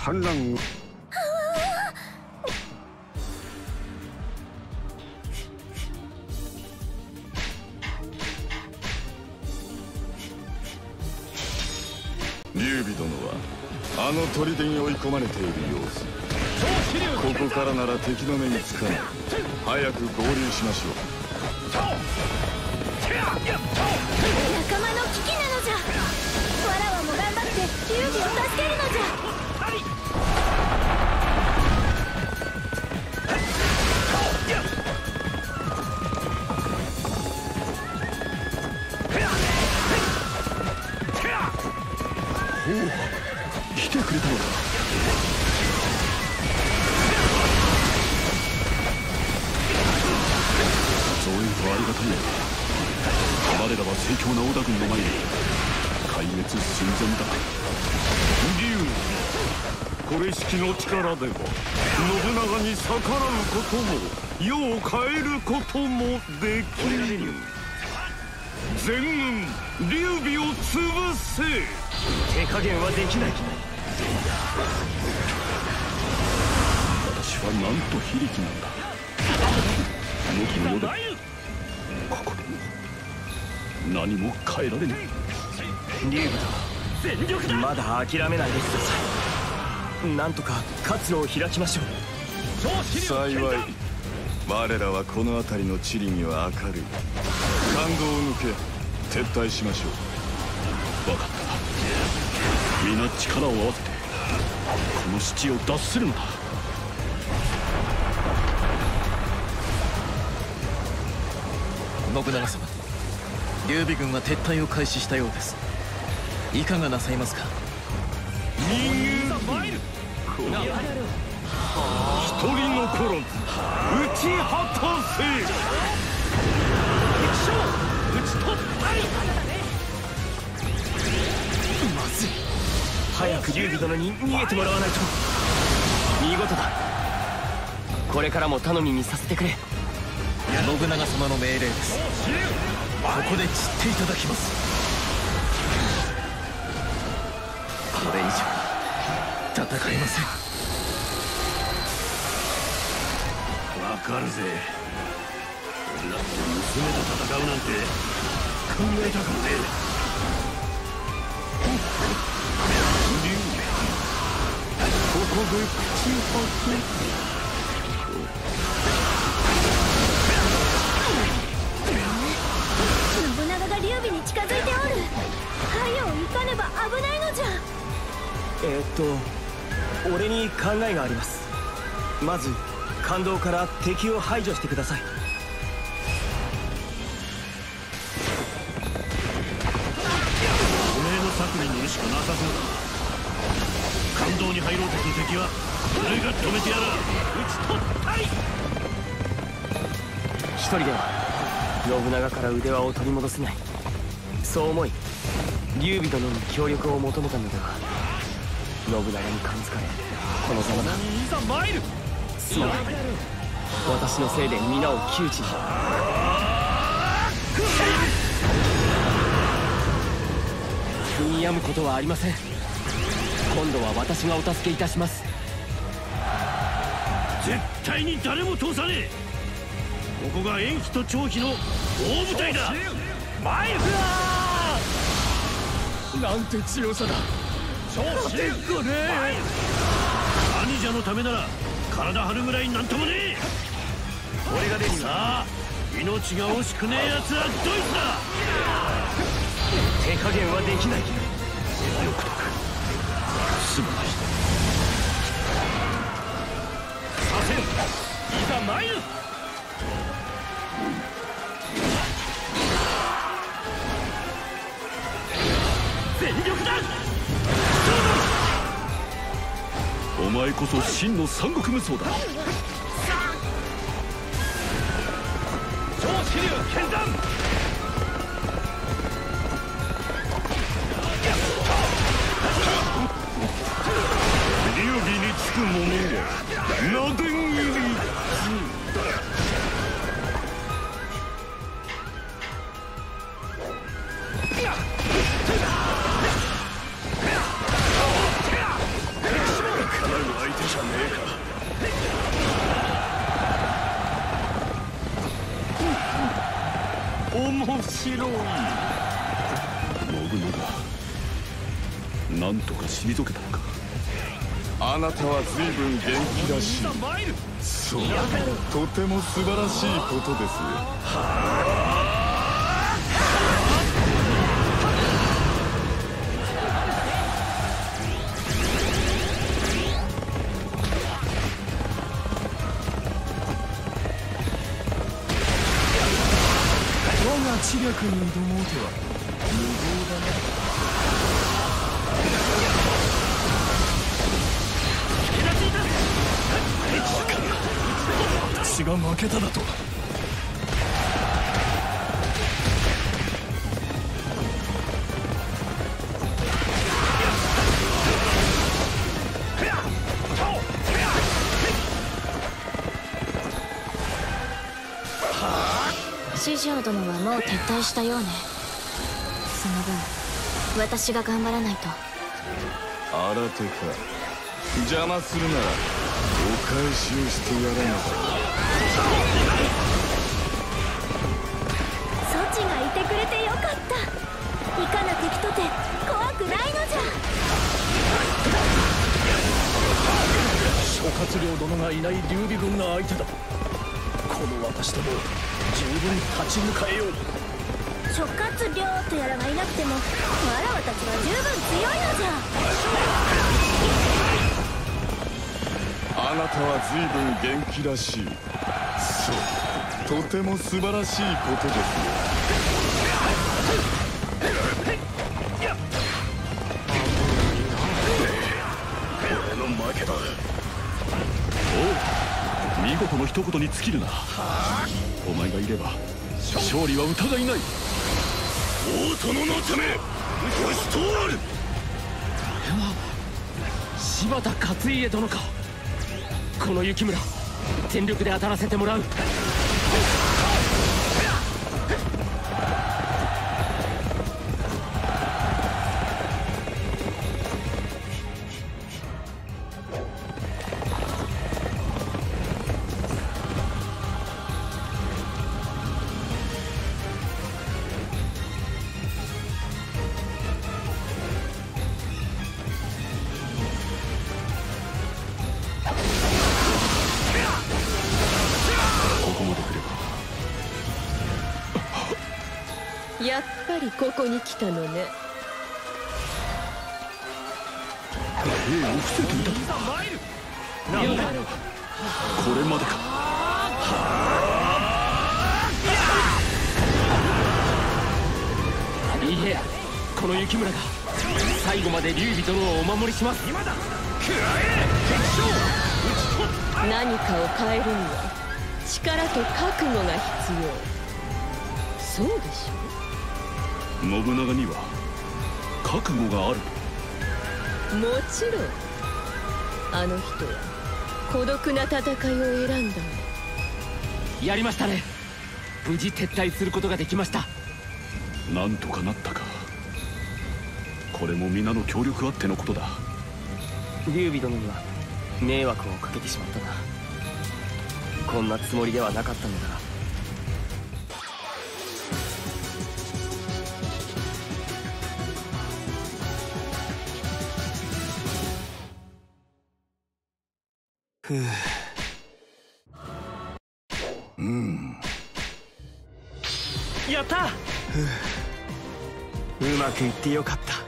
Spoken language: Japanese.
反乱を。劉備殿はあの砦に追い込まれている様子。ここからなら敵の目につかない。早く合流しましょう。 仲間の危機なのじゃ。わらわも頑張って劉備を助けるのじゃ。 おお、来てくれたのか。増援とありがたいね。我らは盛況な織田軍の前に壊滅寸前だ。劉備、これしきの力では信長に逆らうことも世を変えることもできる。全軍劉備を潰せ。 手加減はできない。 私はなんと非力なんだ。元の世でここでも何も変えられない。 劉備殿、まだ諦めないでください。なんとか活路を開きましょう。 幸い我らはこの辺りの地理には明るい。感動を抜け撤退しましょう。分かった。皆力を合わせてこの七を脱するのだ。 信長様、劉備軍は撤退を開始したようです。いかがなさいますか。 人間一人残らず打ち果たせ。 討ち取ったり。まずい。早く劉備殿に逃げてもらわないと。見事だ。これからも頼みにさせてくれ。 信長様の命令です。ここで散っていただきます。これ以上戦えません。 わかるぜ。俺だって娘と戦うなんて考えたかもね。ここで口を開け。 信長が劉備に近づいておる。早う行かねば危ないのじゃ。 俺に考えがあります。まず関道から敵を排除してください。 おめえの策に乗るしかなさそうだ。関道に入ろうとする敵は俺が止めてやら。討ち取ったり。 一人では信長から腕輪を取り戻せない。そう思い劉備殿に協力を求めたのでは。信長に感づかれこのざまだ。 いざ参る。 すまない。私のせいで皆を窮地に。踏みやむことはありません。今度は私がお助けいたします。 絶対に誰も通さねえ。ここが延期と長期の大舞台だ。 前フラーなんて強さだ。 勝てっこねえ。兄者のためなら体張るぐらいなんともねえ。 俺が出る。 さあ命が惜しくねえやつはドイツだ。 手加減はできない。 よくとくすまない。させん。いざ参る。全力だ。お前こそ真の三国無双だ。超支流剣断。劉備につく者はなでん入り。 面白い。信長、なんとか退けたのか。あなたは随分元気らしい。そう、とても素晴らしいことですよ。我が知略に挑もうては無謀だな。私が負けただと。 四条殿はもう撤退したようね。その分私が頑張らないと。 新手か。邪魔するならお返しをしてやらなかった。 ソチがいてくれてよかった。いかな敵とて怖くないのじゃ。 諸葛亮殿がいない劉備軍が相手だ。この私とも十分立ち向かえよう。 諸葛亮とやらがいなくてもわらわたちは十分強いのじゃ。 あなたは随分元気らしい。そう、とても素晴らしいことですよ。俺の負けだ。おう、見事の一言に尽きるな。お前がいれば勝利は疑いない。大殿のため押し通る。 柴田勝家殿か。この雪村全力で当たらせてもらう。 やっぱりここに来たのね。 兵を伏せていた。これまでか。 いいえ、この雪村が最後まで劉備殿をお守りします。 何かを変えるには力と覚悟が必要。そうでしょ。 信長には覚悟がある。 もちろん。あの人は孤独な戦いを選んだの。 やりましたね。無事撤退することができました。 なんとかなったか。これも皆の協力あってのことだ。 劉備殿には迷惑をかけてしまったな。こんなつもりではなかったのだが。やった。うまくいってよかった。